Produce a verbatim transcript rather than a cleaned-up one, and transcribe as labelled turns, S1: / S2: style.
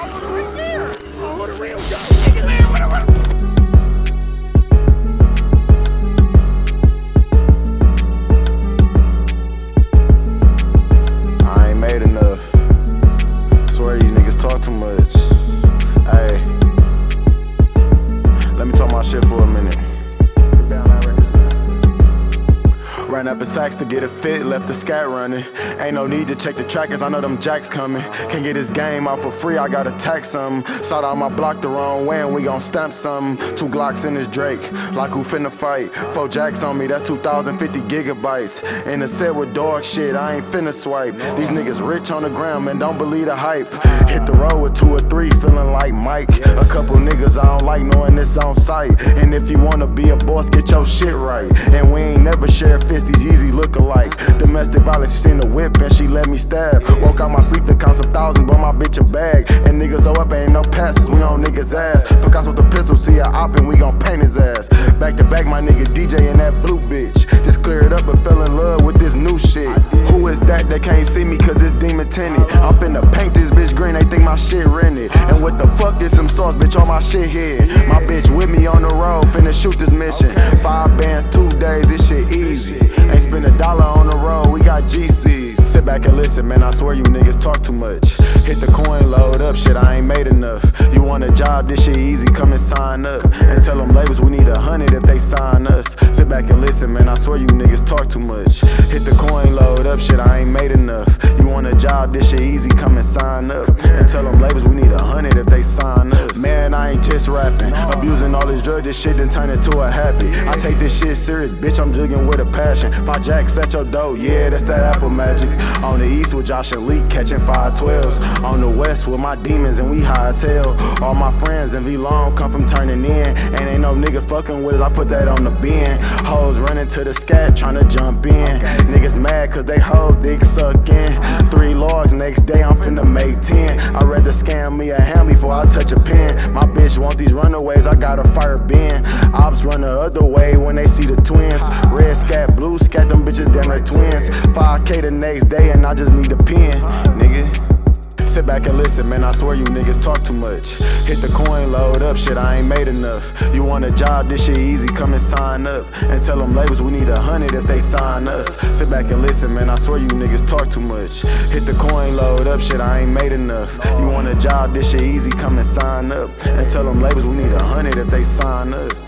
S1: motherfucker right there. Oh, what a real go. Take it there, what a, what a.
S2: I ain't made enough. Swear these niggas talk too much. Hey, let me talk my shit for a minute. Ran up in sacks to get a fit, left the scat running. Ain't no need to check the trackers, I know them jacks coming. Can't get this game out for free, I gotta tax something. Shot out my block the wrong way and we gon' stamp something. Two Glocks in this Drake, like who finna fight? Four jacks on me, that's two thousand fifty gigabytes. In the set with dog shit, I ain't finna swipe. These niggas rich on the ground, man, don't believe the hype. Hit the road with two or three, feeling like Mike. A couple niggas I don't like knowing this on sight. And if you wanna be a boss, get your shit right. And we ain't never share fists, these Yeezy look alike. Domestic violence, she seen the whip and she let me stab. Woke out my sleep to count some thousands, but my bitch a bag. And niggas owe up, ain't no passes, we on niggas ass. Fuck out with the pistol, see a op and we gon' paint his ass. Back to back, my nigga D J and that blue bitch. Just cleared up and fell in love with this new shit. Who is that that can't see me cause this demon tinted? I'm finna paint this bitch green, they think my shit rented. And what the fuck is some sauce, bitch, on my shit here. My bitch with me on the road, finna shoot this mission. Five bands, two days, this shit easy. Ain't spend a dollar on the road, we got G Cs. Sit back and listen, man, I swear you niggas talk too much. Hit the coin, load up, shit, I ain't made enough. You want a job, this shit easy, come and sign up. And tell them labels we need a hundred if they sign us. Sit back and listen, man, I swear you niggas talk too much. Hit the coin, load up, shit, I ain't made enough. You want a job, this shit easy, come and sign up. And tell them labels we need a hundred if they sign us. Man, I ain't just rapping, abusing all this drug, this shit done turn into a habit. I take this shit serious, bitch, I'm jugging with a passion. Five jacks at your dough, yeah, that's that Apple magic. On the east with Josh and Lee, catching five twelves. On the west with my demons and we high as hell. All my friends in V-Long come from turning in. And ain't no nigga fucking with us, I put that on the bin. Hoes running to the scat, tryna jump in. Niggas mad cause they hoes dick sucking. Three logs, next day I'm finna make ten. I'd rather scam me a hand before I touch a pen. My bitch want these runaways, I got a fire bin. Ops run the other way when they see the twins. Red scat, blue scat, them bitches damn like twins. five K the next day and I just need a pen, nigga. Sit back and listen, man, I swear you niggas talk too much. Hit the coin, load up, shit, I ain't made enough. You want a job, this shit easy, come and sign up. And tell them labels we need a hundred if they sign us. Sit back and listen, man, I swear you niggas talk too much. Hit the coin, load up, shit, I ain't made enough. You want a job, this shit easy, come and sign up. And tell them labels we need a hundred if they sign us.